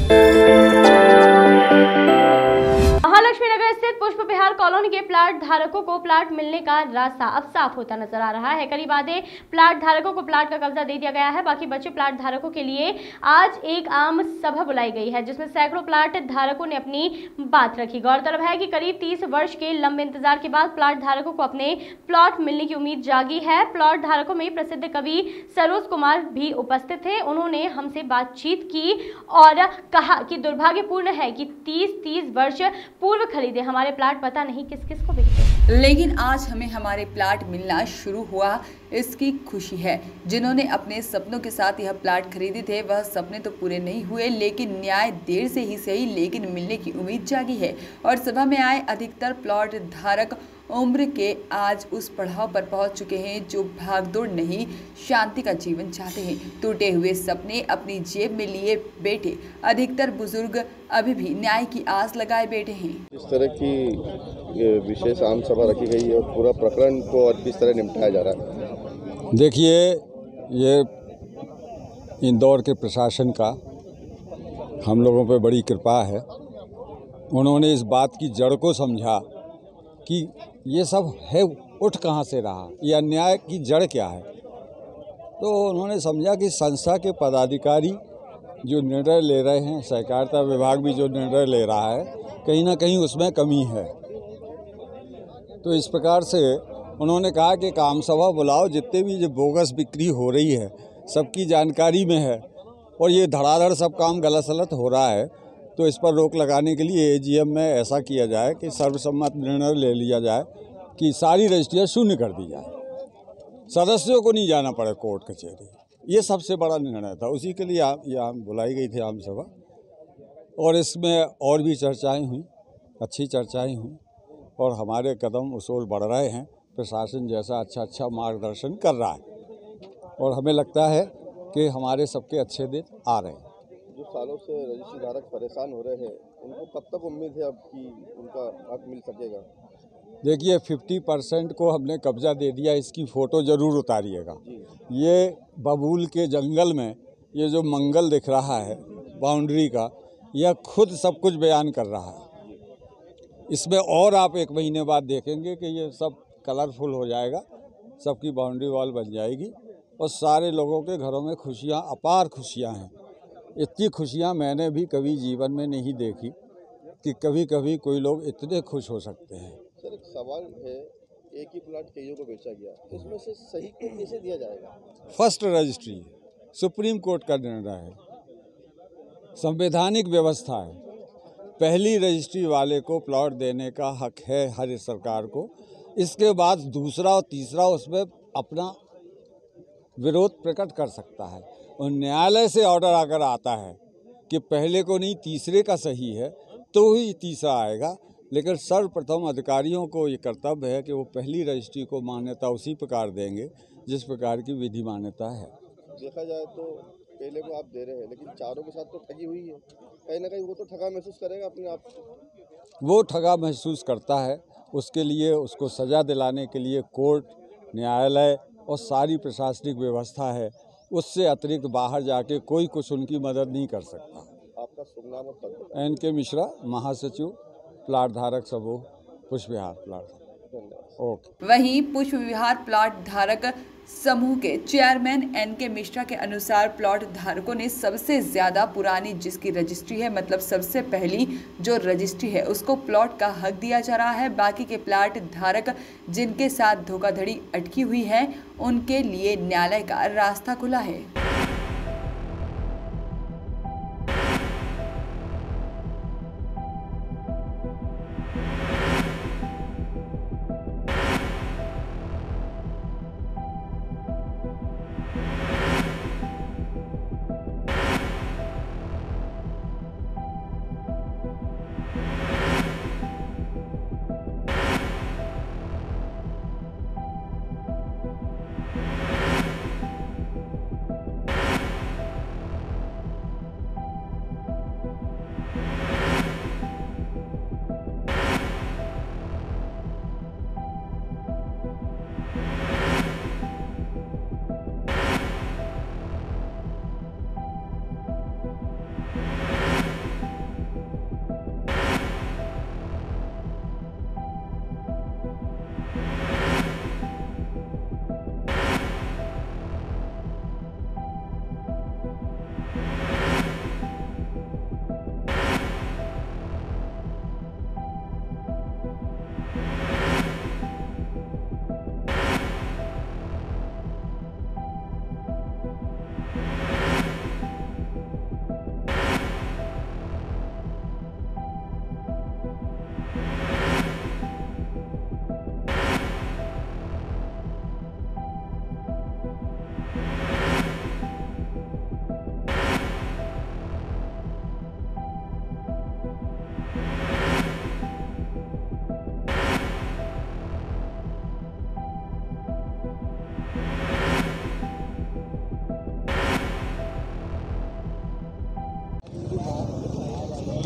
महालक्ष्मी नगर स्थित पुष्प विहार कॉलोनी के प्लाट धारकों को प्लाट मिलने का रास्ता अब साफ होता नजर आ रहा है। करीब आधे प्लाट धारकों को प्लाट का कब्जा दे दिया गया है। बाकी बचे प्लाट धारकों के लिए आज एक आम सभा बुलाई गई है, जिसमें सैकड़ों प्लाट धारकों ने अपनी बात रखी। गौरतलब है कि करीब 30 वर्ष के लंबे इंतजार के बाद प्लाट धारकों को अपने प्लॉट मिलने की उम्मीद जागी है। प्लॉट धारकों में प्रसिद्ध कवि सरोज कुमार भी उपस्थित थे। उन्होंने हमसे बातचीत की और कहा कि दुर्भाग्यपूर्ण है कि 30 वर्ष पूर्व खरीदे हमारे प्लाट पता नहीं किस किस को बिकते, लेकिन आज हमें हमारे प्लाट मिलना शुरू हुआ, इसकी खुशी है। जिन्होंने अपने सपनों के साथ यह प्लाट खरीदे थे वह सपने तो पूरे नहीं हुए, लेकिन न्याय देर से ही सही लेकिन मिलने की उम्मीद जागी है। और सभा में आए अधिकतर प्लॉट धारक उम्र के आज उस पड़ाव पर पहुंच चुके हैं जो भागदौड़ नहीं, शांति का जीवन चाहते हैं। टूटे हुए सपने अपनी जेब में लिए बैठे अधिकतर बुजुर्ग अभी भी न्याय की आस लगाए बैठे हैं। इस तरह की विशेष आम सभा रखी गई है और पूरा प्रकरण को और किस तरह निपटाया जा रहा है? देखिए, ये इंदौर के प्रशासन का हम लोगों पे बड़ी कृपा है। उन्होंने इस बात की जड़ को समझा कि ये सब है उठ कहाँ से रहा, ये अन्याय की जड़ क्या है। तो उन्होंने समझा कि संस्था के पदाधिकारी जो निर्णय ले रहे हैं, सहकारिता विभाग भी जो निर्णय ले रहा है, कहीं ना कहीं उसमें कमी है। तो इस प्रकार से उन्होंने कहा कि एक आम सभा बुलाओ, जितने भी जो बोगस बिक्री हो रही है सबकी जानकारी में है और ये धड़ाधड़ सब काम गलत सलत हो रहा है, तो इस पर रोक लगाने के लिए एजीएम में ऐसा किया जाए कि सर्वसम्मत निर्णय ले लिया जाए कि सारी रजिस्ट्रियाँ शून्य कर दी जाए, सदस्यों को नहीं जाना पड़े कोर्ट कचहरी। ये सबसे बड़ा निर्णय था, उसी के लिए यहाँ बुलाई गई थी आम सभा। और इसमें और भी चर्चाएं हुई, अच्छी चर्चाएं हुई और हमारे कदम उस ओर बढ़ रहे हैं। प्रशासन जैसा अच्छा मार्गदर्शन कर रहा है और हमें लगता है कि हमारे सबके अच्छे दिन आ रहे हैं। जो सालों से रजिस्ट्री धारक परेशान हो रहे हैं, उनको कब तक उम्मीद है अब कि उनका हक मिल सकेगा? देखिए, 50% को हमने कब्जा दे दिया, इसकी फ़ोटो ज़रूर उतारिएगा। ये बबूल के जंगल में ये जो मंगल दिख रहा है बाउंड्री का, यह खुद सब कुछ बयान कर रहा है। इसमें और आप 1 महीने बाद देखेंगे कि ये सब कलरफुल हो जाएगा, सबकी बाउंड्री वॉल बन जाएगी और सारे लोगों के घरों में खुशियाँ, अपार खुशियाँ हैं। इतनी खुशियाँ मैंने भी कभी जीवन में नहीं देखी कि कभी कोई लोग इतने खुश हो सकते हैं। सर, एक सवाल है, एक ही प्लाट कईयों को बेचा गया, इसमें से सही को कैसे दिया जाएगा? फर्स्ट रजिस्ट्री सुप्रीम कोर्ट का निर्णय है, संवैधानिक व्यवस्था है। पहली रजिस्ट्री वाले को प्लॉट देने का हक है हर सरकार को। इसके बाद दूसरा और तीसरा उसमें अपना विरोध प्रकट कर सकता है और न्यायालय से ऑर्डर अगर आता है कि पहले को नहीं तीसरे का सही है तो ही तीसरा आएगा। लेकिन सर्वप्रथम अधिकारियों को ये कर्तव्य है कि वो पहली रजिस्ट्री को मान्यता उसी प्रकार देंगे जिस प्रकार की विधि मान्यता है। देखा जाए तो पहले को आप दे रहे हैं, लेकिन चारों के साथ तो ठगी हुई है। कहीं ना कहीं वो तो ठगा महसूस करेगा अपने आप। वो ठगा महसूस करता है, उसके लिए उसको सज़ा दिलाने के लिए कोर्ट, न्यायालय और सारी प्रशासनिक व्यवस्था है। उससे अतिरिक्त बाहर जाके कोई कुछ उनकी मदद नहीं कर सकता। आपका शुभ नाम और पद? NK मिश्रा, महासचिव, प्लाट धारक समूह, पुष्प विहार प्लाट। ओके। वहीं पुष्प विहार प्लॉट धारक समूह के चेयरमैन NK मिश्रा के अनुसार प्लॉट धारकों ने सबसे ज्यादा पुरानी जिसकी रजिस्ट्री है, मतलब सबसे पहली जो रजिस्ट्री है, उसको प्लॉट का हक दिया जा रहा है। बाकी के प्लॉट धारक जिनके साथ धोखाधड़ी अटकी हुई है, उनके लिए न्यायालय का रास्ता खुला है।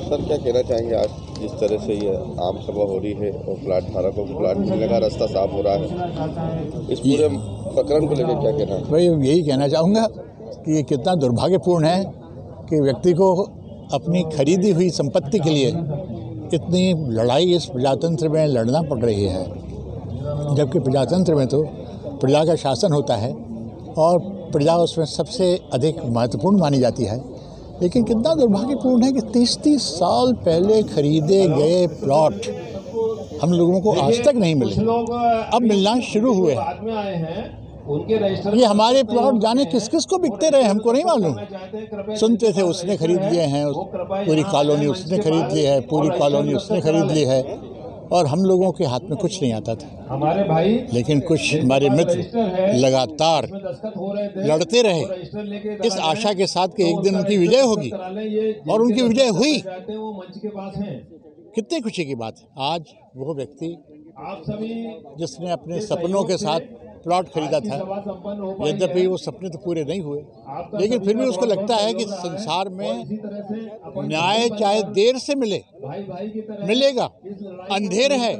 सर क्या कहना चाहेंगे आज जिस तरह से ये आम सभा हो रही है और प्लाट धारकों को प्लाट मिलने का रास्ता साफ हो रहा है, इस पूरे प्रकरण को लेकर क्या कहना है? भाई यही कहना चाहूँगा कि ये कितना दुर्भाग्यपूर्ण है कि व्यक्ति को अपनी खरीदी हुई संपत्ति के लिए इतनी लड़ाई इस प्रजातंत्र में लड़ना पड़ रही है, जबकि प्रजातंत्र में तो प्रजा का शासन होता है और प्रजा उसमें सबसे अधिक महत्वपूर्ण मानी जाती है। लेकिन कितना दुर्भाग्यपूर्ण है कि 30-30 साल पहले खरीदे गए प्लॉट हम लोगों को आज तक नहीं मिले, अब मिलना शुरू हुए हैं। ये हमारे प्लॉट जाने किस किस को बिकते रहे हमको नहीं मालूम। सुनते थे उसने खरीद लिए हैं, पूरी कॉलोनी उसने खरीद ली है, पूरी कॉलोनी उसने खरीद ली है, और हम लोगों के हाथ में कुछ नहीं आता था। हमारे भाई लेकिन कुछ हमारे मित्र लगातार लड़ते रहे इस आशा के साथ कि एक दिन उनकी विजय होगी, और उनकी विजय हुई। कितनी खुशी की बात है। आज वो व्यक्ति जिसने अपने सपनों के साथ प्लॉट खरीदा था, यद्यपि वो सपने तो पूरे नहीं हुए, लेकिन फिर भी उसको लगता है कि संसार में न्याय चाहे देर से मिले, मिलेगा। अंधेर है,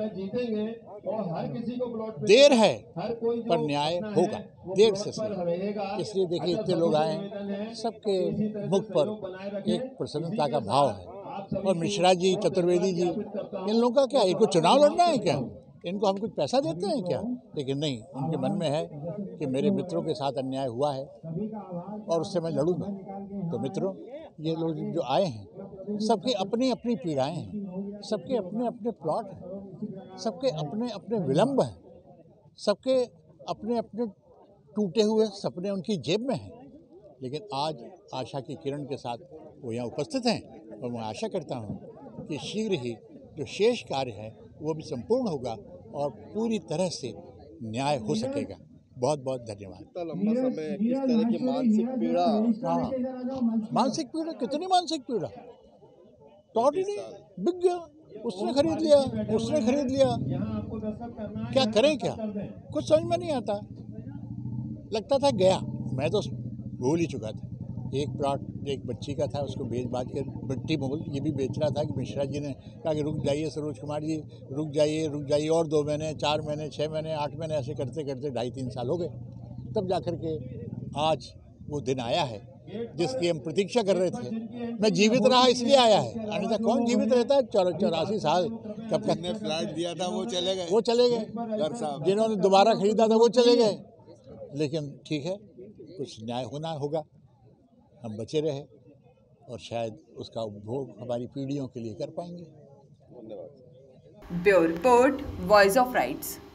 देर है, पर न्याय होगा, देर से सही। इसलिए देखिए इतने लोग आए हैं, सबके मुख पर एक प्रसन्नता का भाव है। और मिश्रा जी, चतुर्वेदी जी, इन लोगों का क्या, इनको चुनाव लड़ना है क्या? इनको हम कुछ पैसा देते हैं क्या? लेकिन नहीं, उनके मन में है कि मेरे मित्रों के साथ अन्याय हुआ है और उससे मैं लड़ूंगा। तो मित्रों, ये लोग जो आए हैं, सबकी अपनी अपनी पीड़ाएं हैं, सबके अपने अपने प्लॉट हैं, सबके अपने अपने विलम्ब हैं, सबके अपने अपने टूटे हुए सपने उनकी जेब में हैं। लेकिन आज आशा की किरण के साथ वो यहाँ उपस्थित हैं, और मैं आशा करता हूँ कि शीघ्र ही जो शेष कार्य है वो भी संपूर्ण होगा और पूरी तरह से न्याय हो सकेगा। बहुत बहुत धन्यवाद। इतना लंबा समय किस तरह की मानसिक पीड़ा? मानसिक पीड़ा, कितनी मानसिक पीड़ा? प्लॉट ही नहीं बिक गया, उसने खरीद लिया, उसने खरीद लिया, क्या करें क्या? कुछ समझ में नहीं आता। लगता था गया, मैं तो भूल ही चुका था। एक प्लॉट एक बच्ची का था, उसको बेच बाज कर मिट्टी मोल ये भी बेच रहा था कि मिश्रा जी ने कहा कि रुक जाइए सरोज कुमार जी, रुक जाइए, और 2 महीने, 4 महीने, 6 महीने, 8 महीने ऐसे करते करते 2.5-3 साल हो गए। तब जाकर के आज वो दिन आया है जिसकी हम प्रतीक्षा कर रहे थे। मैं जीवित रहा इसलिए आया है, अन्यथा कौन जीवित रहता है? 84 साल कब तक ने फ्लैट दिया था वो चले गए, जिन्होंने दोबारा खरीदा था वो चले गए। लेकिन ठीक है, कुछ न्याय होना होगा, हम बचे रहे और शायद उसका उपभोग हमारी पीढ़ियों के लिए कर पाएंगे। धन्यवाद। Bureau report, voice of rights.